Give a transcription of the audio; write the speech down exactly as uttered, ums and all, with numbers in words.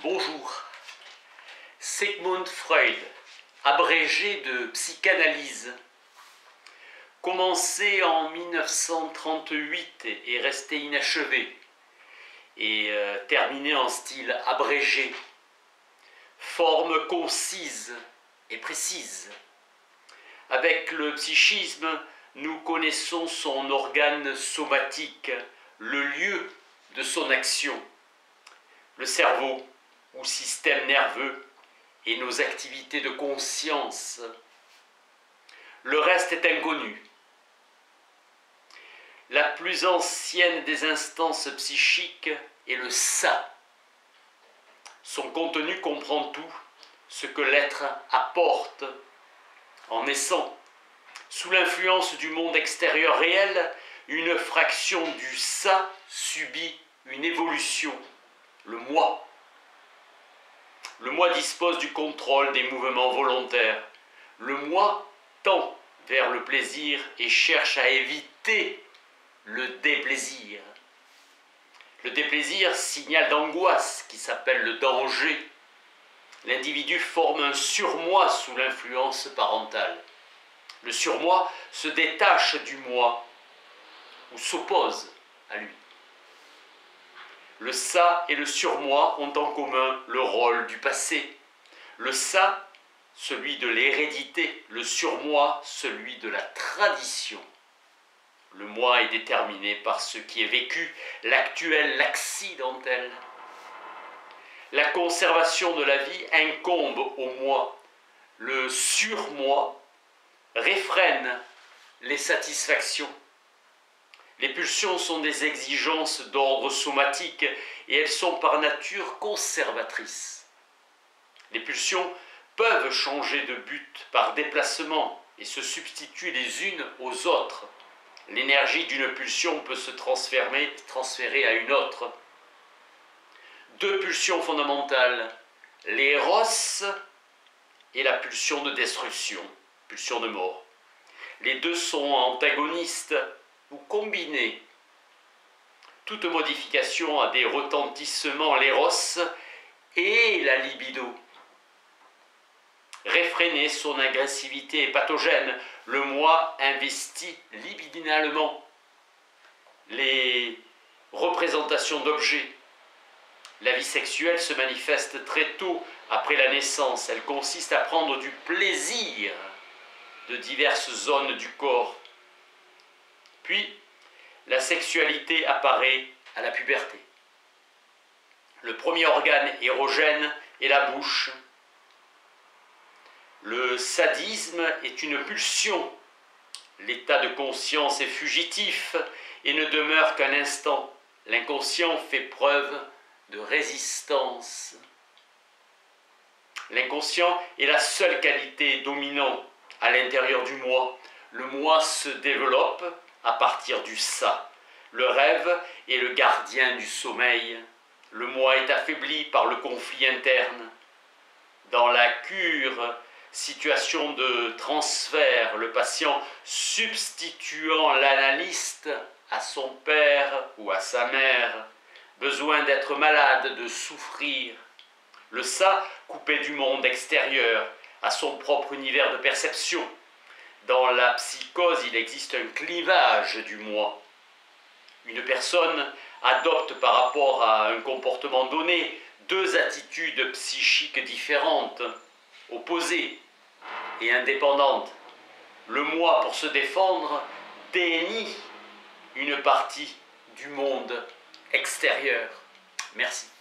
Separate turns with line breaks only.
Bonjour. Sigmund Freud, abrégé de psychanalyse, commencé en mille neuf cent trente-huit et resté inachevé, et euh, terminé en style abrégé, forme concise et précise. Avec le psychisme, nous connaissons son organe somatique, le lieu de son action, le cerveau ou système nerveux et nos activités de conscience. Le reste est inconnu. La plus ancienne des instances psychiques est le ça. Son contenu comprend tout ce que l'être apporte en naissant. Sous l'influence du monde extérieur réel, une fraction du ça subit une évolution, le moi. Le moi dispose du contrôle des mouvements volontaires. Le moi tend vers le plaisir et cherche à éviter le déplaisir. Le déplaisir, signal d'angoisse qui s'appelle le danger. L'individu forme un surmoi sous l'influence parentale. Le surmoi se détache du moi ou s'oppose à lui. Le ça et le surmoi ont en commun le rôle du passé. Le ça, celui de l'hérédité, le surmoi, celui de la tradition. Le moi est déterminé par ce qui est vécu, l'actuel, l'accidentel. La conservation de la vie incombe au moi. Le surmoi réfrène les satisfactions. Les pulsions sont des exigences d'ordre somatique et elles sont par nature conservatrices. Les pulsions peuvent changer de but par déplacement et se substituer les unes aux autres. L'énergie d'une pulsion peut se transférer, transférer à une autre. Deux pulsions fondamentales, l'éros et la pulsion de destruction, pulsion de mort. Les deux sont antagonistes ou combinés. Toute modification a des retentissements, l'éros et la libido. Réfréner son agressivité est pathogène. Le moi investit libidinalement les représentations d'objets. La vie sexuelle se manifeste très tôt après la naissance. Elle consiste à prendre du plaisir de diverses zones du corps. Puis, la sexualité apparaît à la puberté. Le premier organe érogène est la bouche. Le sadisme est une pulsion. L'état de conscience est fugitif et ne demeure qu'un instant. L'inconscient fait preuve de résistance. L'inconscient est la seule qualité dominante à l'intérieur du moi. Le moi se développe à partir du ça. Le rêve est le gardien du sommeil. Le moi est affaibli par le conflit interne. Dans la cure, situation de transfert, le patient substituant l'analyste à son père ou à sa mère, besoin d'être malade, de souffrir. Le ça, coupé du monde extérieur, a son propre univers de perception. Dans la psychose, il existe un clivage du moi. Une personne adopte par rapport à un comportement donné deux attitudes psychiques différentes, opposées et indépendantes. Le moi, pour se défendre, dénie une partie du monde extérieur. Merci.